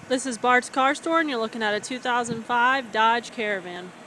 This is Bart's Car Store, and you're looking at a 2005 Dodge Caravan.